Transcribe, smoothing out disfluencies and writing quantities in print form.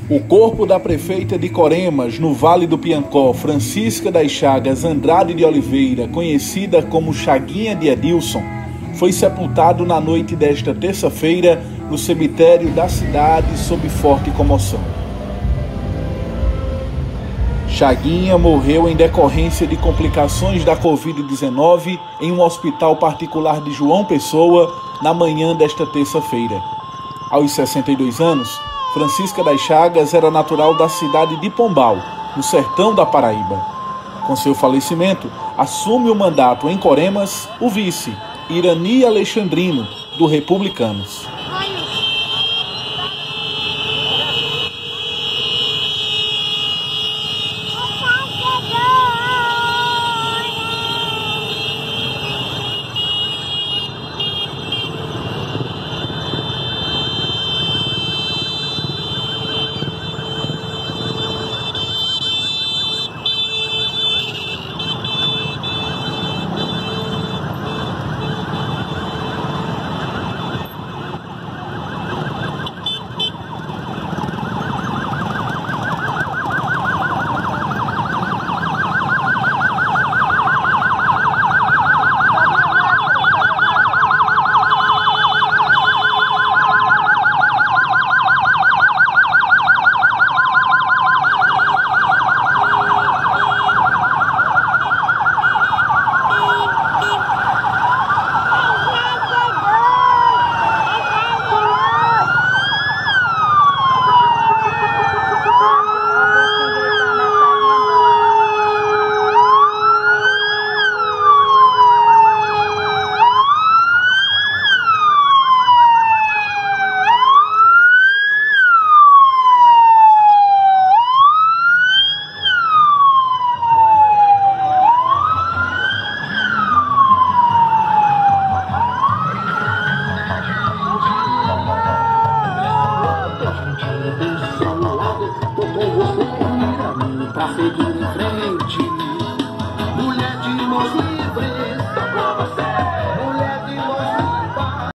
O corpo da prefeita de Coremas, no Vale do Piancó, Francisca das Chagas Andrade de Oliveira, conhecida como Chaguinha de Edilson, foi sepultado na noite desta terça-feira no cemitério da cidade sob forte comoção. Chaguinha morreu em decorrência de complicações da Covid-19 em um hospital particular de João Pessoa na manhã desta terça-feira. Aos 62 anos, Francisca das Chagas era natural da cidade de Pombal, no sertão da Paraíba. Com seu falecimento, assume o mandato em Coremas o vice, Irani Alexandrino, do Republicanos. Pra seguir em frente.